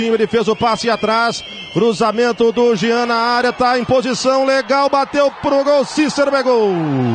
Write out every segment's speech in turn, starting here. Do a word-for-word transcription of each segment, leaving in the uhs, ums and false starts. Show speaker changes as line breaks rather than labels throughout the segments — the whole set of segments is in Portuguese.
Coutinho, ele fez o passe atrás. Cruzamento do Jean na área, tá em posição legal, bateu pro gol, Cícero pegou.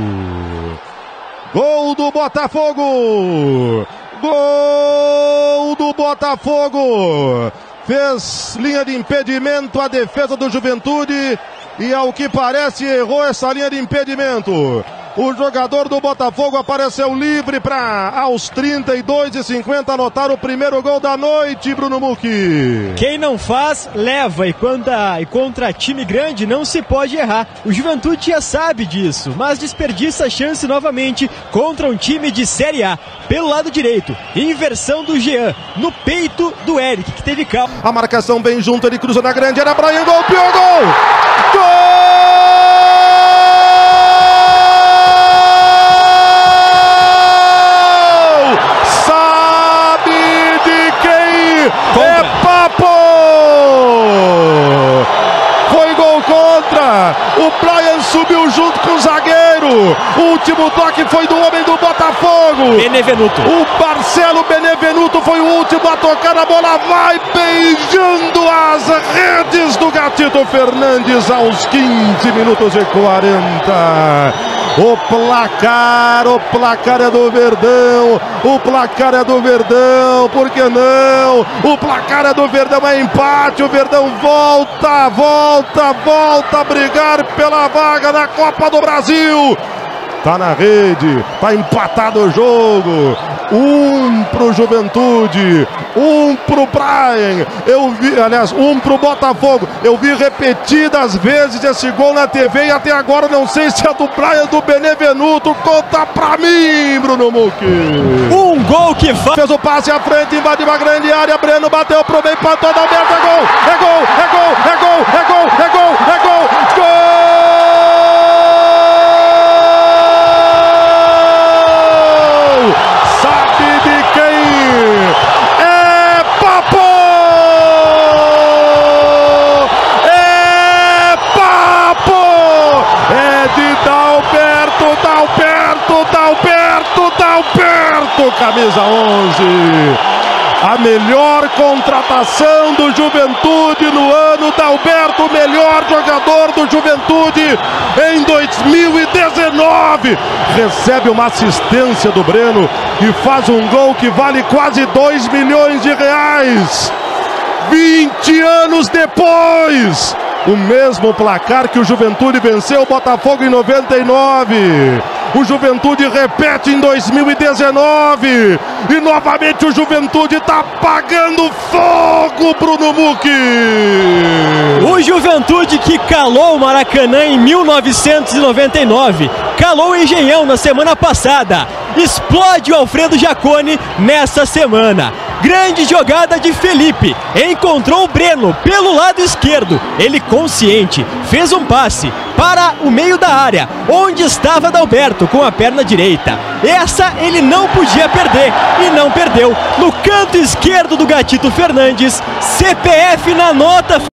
Gol do Botafogo! Gol do Botafogo! Fez linha de impedimento a defesa do Juventude e, ao que parece, errou essa linha de impedimento. O jogador do Botafogo apareceu livre para, aos trinta e dois e cinquenta, anotar o primeiro gol da noite, Bruno Mucchi.
Quem não faz, leva, e, quando a, e contra time grande não se pode errar. O Juventude já sabe disso, mas desperdiça a chance novamente contra um time de Série A. Pelo lado direito, inversão do Jean, no peito do Eric, que teve calma.
A marcação bem junto, ele cruza na grande área, Brian, golpeou, gol! Gol! É papo! Foi gol contra! O Brian subiu junto com o zagueiro! O último toque foi do homem do Botafogo!
Benevenuto!
O Marcelo Benevenuto foi o último a tocar, a bola vai beijando as redes do Gatito Fernandes aos quinze minutos e quarenta. O placar, o placar é do Verdão, o placar é do Verdão, por que não? O placar é do Verdão, é empate, o Verdão volta, volta, volta a brigar pela vaga na Copa do Brasil. Tá na rede, tá empatado o jogo. Um pro Juventude, um pro Brian. Eu vi, aliás, um pro Botafogo. Eu vi repetidas vezes esse gol na T V e até agora não sei se é do Brian, do Benevenuto. Conta pra mim, Bruno Mucchi.
Um gol que faz.
Fez o passe à frente, invadiu a grande área. Breno bateu pro meio, empatou da meta. É gol, é gol, é gol, é gol, é gol, é gol, é gol, gol! Dalberto, Dalberto, Dalberto, Dalberto, camisa onze. A melhor contratação do Juventude no ano, Dalberto, melhor jogador do Juventude em dois mil e dezenove. Recebe uma assistência do Breno e faz um gol que vale quase dois milhões de reais. vinte anos depois. O mesmo placar que o Juventude venceu o Botafogo em noventa e nove. O Juventude repete em dois mil e dezenove. E novamente o Juventude está pagando fogo, Bruno Mucchi.
O Juventude que calou o Maracanã em mil novecentos e noventa e nove. Calou o Engenhão na semana passada. Explode o Alfredo Jaconi nessa semana. Grande jogada de Felipe, encontrou o Breno pelo lado esquerdo, ele consciente, fez um passe para o meio da área, onde estava Dalberto com a perna direita. Essa ele não podia perder, e não perdeu. No canto esquerdo do Gatito Fernandes, C P F na nota.